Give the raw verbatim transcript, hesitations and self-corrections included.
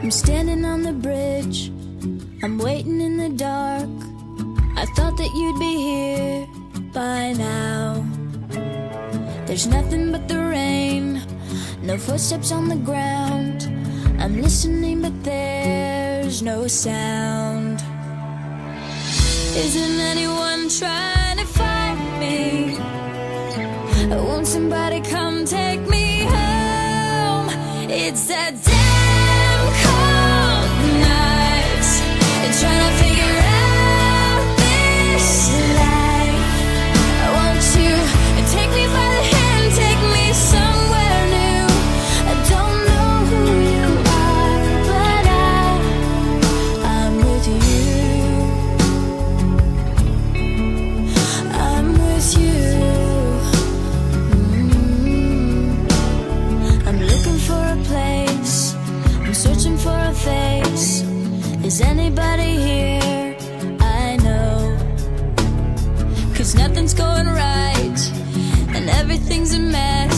I'm standing on the bridge, I'm waiting in the dark. I thought that you'd be here by now. There's nothing but the rain, no footsteps on the ground. I'm listening but there's no sound. Isn't anyone trying to find me? Won't somebody come take me home? It's that damn cold night, and trying to figure out this life. Won't you take me by the hand, take me somewhere new? I don't know who you are, but I, I'm with you. I'm with you. I'm searching for a face. Is anybody here? I know, 'cause nothing's going right and everything's a mess.